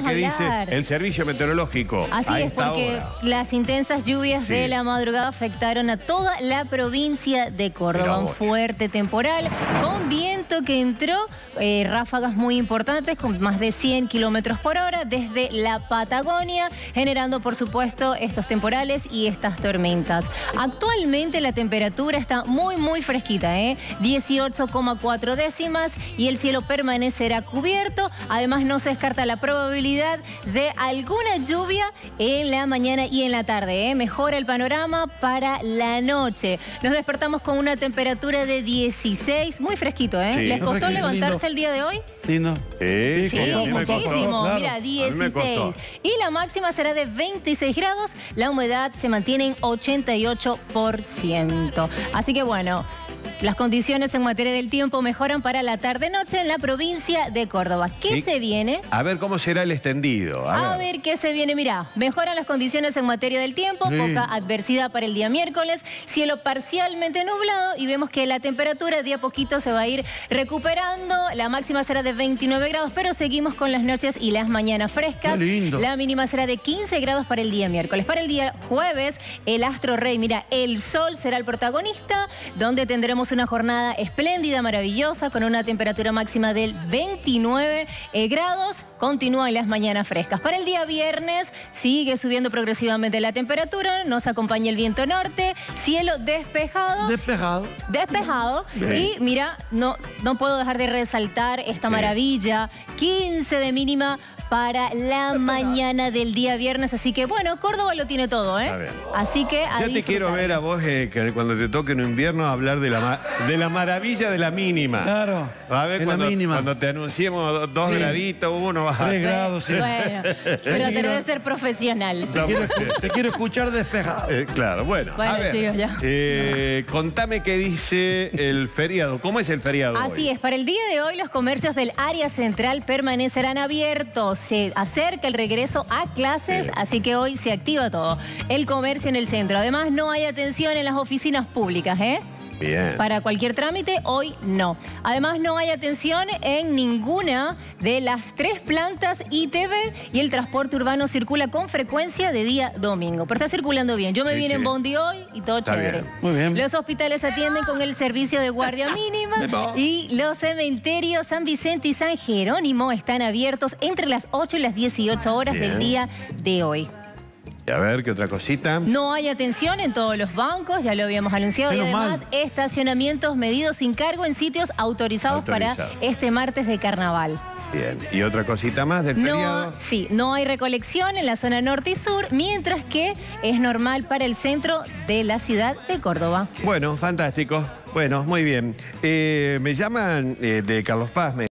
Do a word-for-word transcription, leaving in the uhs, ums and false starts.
vamos qué a dice hablar. el servicio meteorológico. Así a es, esta porque hora. las intensas lluvias Sí. de la madrugada afectaron a toda la provincia de Córdoba. Mirá Un vos. fuerte temporal con viento que entró, eh, ráfagas muy importantes con más de cien kilómetros por hora desde la Patagonia, generando por supuesto estos temporales y estas tormentas. Actualmente la temperatura está muy muy fresquita, ¿eh? dieciocho coma cuatro décimas y el cielo permanecerá cubierto. Además no se descarta la probabilidad de alguna lluvia en la mañana y en la tarde, ¿eh? Mejora el panorama para la noche. Nos despertamos con una temperatura de dieciséis, muy fresquito, ¿eh? Sí. ¿Les costó Fresquito, levantarse lindo. el día de hoy? Lindo. Sí, Sí, como a mí me costó. muchísimo. Claro. Mira, A mí me dieciséis. costó. Y la máxima será de veintiséis grados. La humedad se mantiene en ochenta y ocho por ciento. Así que bueno, las condiciones en materia del tiempo mejoran para la tarde-noche en la provincia de Córdoba. ¿Qué Sí. se viene? A ver cómo será el extendido. A, A ver qué se viene. Mirá, mejoran las condiciones en materia del tiempo, Sí. poca adversidad para el día miércoles, cielo parcialmente nublado y vemos que la temperatura de a poquito se va a ir recuperando. La máxima será de veintinueve grados, pero seguimos con las noches y las mañanas frescas. Qué lindo. La mínima será de quince grados para el día miércoles. Para el día jueves, el astro rey, mira, el sol será el protagonista, donde tendremos una jornada espléndida, maravillosa, con una temperatura máxima del veintinueve eh, grados. Continúan las mañanas frescas. Para el día viernes sigue subiendo progresivamente la temperatura, nos acompaña el viento norte, cielo despejado. Despejado. Despejado. Bien. Y mira, no, no puedo dejar de resaltar esta Sí. maravilla. quince de mínima para la mañana del día viernes. Así que bueno, Córdoba lo tiene todo, ¿eh? Está bien. Así que a Ya te quiero disfrutar. ver a vos eh, que cuando te toque en invierno hablar de la, ma- de la maravilla de la mínima. Claro. A ver En la cuando, mínima. cuando te anunciemos dos Sí. graditos, uno va a... Tres grados, sí. Bueno, trataré de ser profesional. Te quiero, te quiero escuchar despejado. Eh, claro, bueno. Bueno, a ver, chicos, ya. eh, contame qué dice el feriado. ¿Cómo es el feriado Así hoy? es, para el día de hoy los comercios del área central permanecerán abiertos. Se acerca el regreso a clases, Sí. así que hoy se activa todo. El comercio en el centro. Además, no hay atención en las oficinas públicas, ¿eh? Bien. Para cualquier trámite, hoy no. Además, no hay atención en ninguna de las tres plantas I T V y el transporte urbano circula con frecuencia de día domingo. Pero está circulando bien. Yo me Sí, vine sí. en bondi hoy y todo Está chévere. bien. Muy bien. Los hospitales atienden con el servicio de guardia mínima y los cementerios San Vicente y San Jerónimo están abiertos entre las ocho y las dieciocho horas Bien. del día de hoy. Y a ver, ¿qué otra cosita? No hay atención en todos los bancos, ya lo habíamos anunciado, y Menos además mal. estacionamientos medidos sin cargo en sitios autorizados Autorizado. para este martes de carnaval. Bien. ¿Y otra cosita más del No, feriado? sí, no hay recolección en la zona norte y sur, mientras que es normal para el centro de la ciudad de Córdoba. Bueno, fantástico. Bueno, muy bien. Eh, me llaman eh, de Carlos Paz. me